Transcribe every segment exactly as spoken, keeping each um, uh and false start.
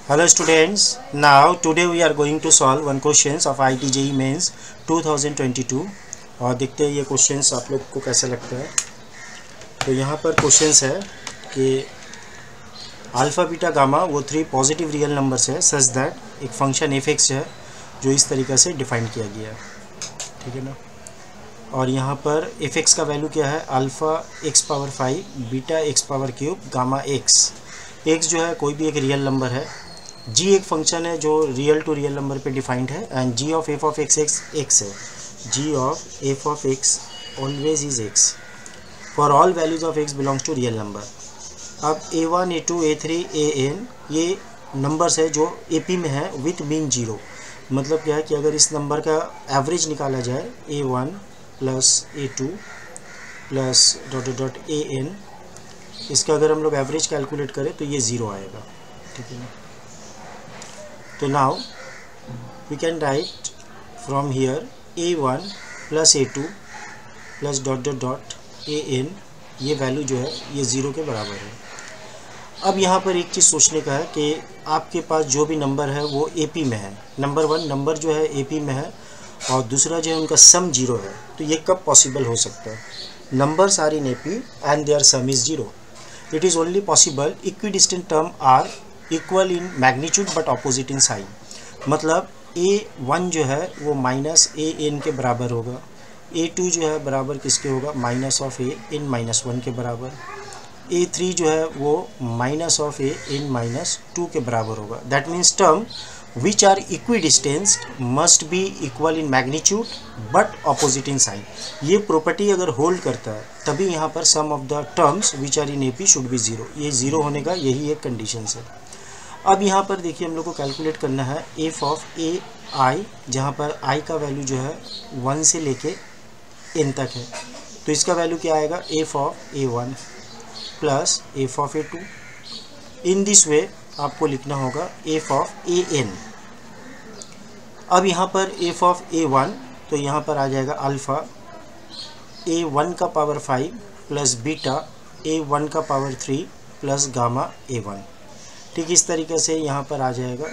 Hello students, now today we are going to solve one questions of I I T J E E Mains two thousand twenty two और देखते हैं ये questions आप लोग को कैसा लगता है। तो यहाँ पर क्वेश्चंस है कि अल्फ़ा बीटा गामा वो थ्री पॉजिटिव रियल नंबर्स है सच दैट एक फंक्शन एफ एक्स है जो इस तरीक़े से डिफाइन किया गया है, ठीक है ना। और यहाँ पर एफ एक्स का वैल्यू क्या है, alpha x power five beta x power cube gamma x. X जो है कोई भी एक रियल नंबर है, जी एक फंक्शन है जो रियल टू रियल नंबर पे डिफाइंड है and g of F of x x x है। जी of F of x always is x for all values of x belongs to real number. अब a one a two a three a n ये numbers है जो A P में है with mean zero. मतलब क्या है कि अगर इस नंबर का एवरेज निकाला जाए a one plus a two plus dot dot a n, इसका अगर हम लोग एवरेज कैलकुलेट करें तो ये ज़ीरो आएगा, ठीक है ना। तो now we can write from here a one plus a two plus dot dot dot a n, ये वैल्यू जो है ये ज़ीरो के बराबर है। अब यहाँ पर एक चीज़ सोचने का है कि आपके पास जो भी नंबर है वो ए पी में है। नंबर वन नंबर जो है ए पी में है और दूसरा जो है उनका सम जीरो है। तो ये कब पॉसिबल हो सकता है? Numbers are in A P and their sum is zero. It is only possible equidistant term are equal in magnitude but opposite in sign. मतलब ए वन जो है वो माइनस ए एन के बराबर होगा, ए टू जो है बराबर किसके होगा, minus of a n minus one के बराबर, ए थ्री जो है वो minus of a n minus two के बराबर होगा। That means term which are equidistance must be equal in magnitude but opposite in sign. ये प्रॉपर्टी अगर होल्ड करता है तभी यहाँ पर sum of the terms which are in A P should be zero. ये ज़ीरो होने का यही एक कंडीशन है। अब यहाँ पर देखिए हम लोग को कैलकुलेट करना है एफ ऑफ ए आई, जहाँ पर आई का वैल्यू जो है वन से लेके एन तक है। तो इसका वैल्यू क्या आएगा, f of a one plus f of a two. In this way आपको लिखना होगा एफ ऑफ ए एन। अब यहाँ पर एफ ऑफ ए वन, तो यहाँ पर आ जाएगा अल्फ़ा ए वन का power five plus beta a one का power three plus gamma a one. ठीक इस तरीके से यहाँ पर आ जाएगा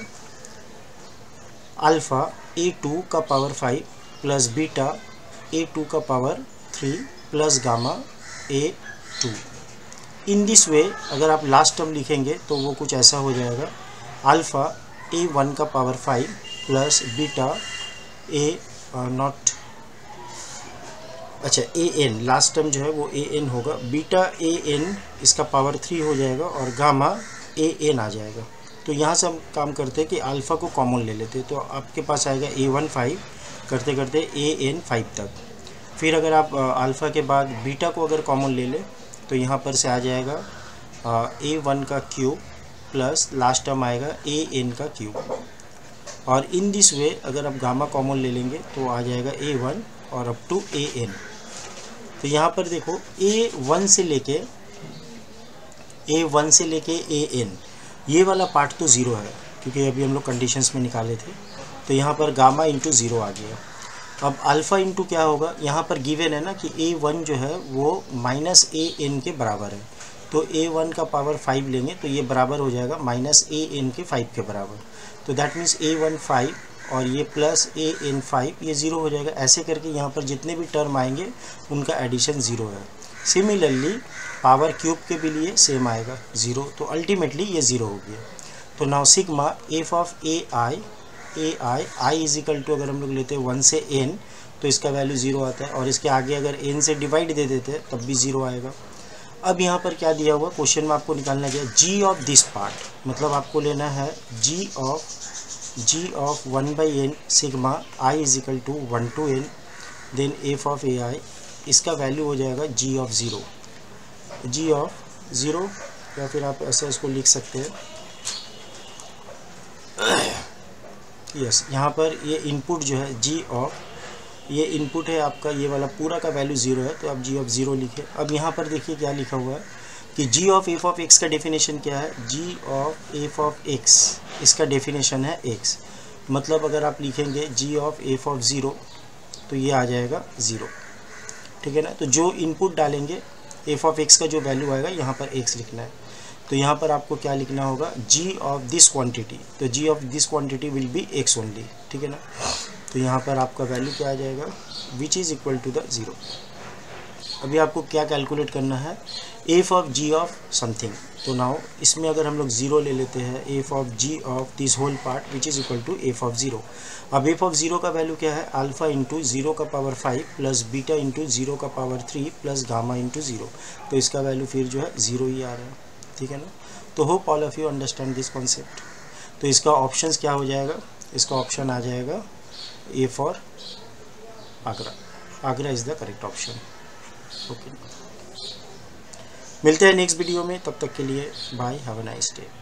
अल्फ़ा ए टू का power five plus beta a two का power three plus gamma a two. In this way अगर आप लास्ट टर्म लिखेंगे तो वो कुछ ऐसा हो जाएगा, अल्फ़ा ए वन का power five plus beta a not अच्छा ए एन, लास्ट टर्म जो है वो ए एन होगा, बीटा ए एन इसका पावर थ्री हो जाएगा और गामा ए एन आ जाएगा। तो यहाँ से हम काम करते हैं कि अल्फ़ा को कॉमन ले लेते हैं। तो आपके पास आएगा ए वन फाइव करते करते ए एन फाइव तक। फिर अगर आप अल्फ़ा के बाद बीटा को अगर कॉमन ले लें तो यहाँ पर से आ जाएगा ए वन का क्यूब प्लस लास्ट टर्म आएगा ए एन का क्यूब। और इन दिस वे अगर आप गामा कॉमन ले लेंगे तो आ जाएगा ए वन और अप टू ए एन। तो यहाँ पर देखो ए वन से लेके ए वन से लेके ए एन, ये वाला पार्ट तो ज़ीरो है क्योंकि अभी हम लोग कंडीशंस में निकाले थे। तो यहाँ पर गामा इंटू ज़ीरो आ गया। अब अल्फ़ा इंटू क्या होगा, यहाँ पर गिवन है ना कि ए वन जो है वो माइनस ए एन के बराबर है। तो ए वन का पावर फाइव लेंगे तो ये बराबर हो जाएगा माइनस ए एन के फाइव के बराबर। तो that means a one five और ये प्लस ए एन फाइव, ये ज़ीरो हो जाएगा। ऐसे करके यहाँ पर जितने भी टर्म आएंगे उनका एडिशन ज़ीरो है। सिमिलरली पावर क्यूब के भी लिए सेम आएगा ज़ीरो। तो अल्टीमेटली ये ज़ीरो हो गया। तो now sigma F of A I A I I is equal to अगर हम लोग लेते हैं वन से एन तो इसका वैल्यू ज़ीरो आता है और इसके आगे अगर एन से डिवाइड दे देते हैं तब भी ज़ीरो आएगा। अब यहाँ पर क्या दिया हुआ क्वेश्चन में आपको निकालना क्या, जी ऑफ दिस पार्ट। मतलब आपको लेना है जी of G of one by N sigma I is equal to one to N then F of A I, इसका वैल्यू हो जाएगा G of zero. G of zero या फिर आप ऐसे इसको लिख सकते हैं यस yes, यहाँ पर ये इनपुट जो है जी ऑफ, ये इनपुट है आपका, ये वाला पूरा का वैल्यू ज़ीरो है तो आप जी ऑफ ज़ीरो लिखे। अब यहाँ पर देखिए क्या लिखा हुआ है कि G of F of X का डेफिनेशन क्या है, जी ऑफ एफ ऑफ एक्स इसका डेफिनेशन है एक्स। मतलब अगर आप लिखेंगे G of F of zero तो ये आ जाएगा ज़ीरो, ठीक है ना। तो जो इनपुट डालेंगे एफ ऑफ एक्स का जो वैल्यू आएगा यहाँ पर एक्स लिखना है। तो यहाँ पर आपको क्या लिखना होगा, g ऑफ दिस क्वांटिटी, तो g of this quantity will be x only, ठीक है ना। तो यहाँ पर आपका वैल्यू क्या आ जाएगा, which is equal to the zero. अभी आपको क्या कैलकुलेट करना है, F of G of something. तो नाउ इसमें अगर हम लोग ज़ीरो ले लेते हैं, F of G of this whole part which is equal to F of zero. अब एफ ऑफ ज़ीरो का वैल्यू क्या है, अल्फ़ा इंटू ज़ीरो का power five plus beta into zero का power three plus gamma into zero. तो इसका value फिर जो है ज़ीरो ही आ रहा है, ठीक है ना। तो hope all of you understand this concept. तो इसका ऑप्शंस क्या हो जाएगा, इसका ऑप्शन आ जाएगा A for Agra. Agra is the correct option. Okay, मिलते हैं नेक्स्ट वीडियो में, तब तक के लिए bye, have a nice day.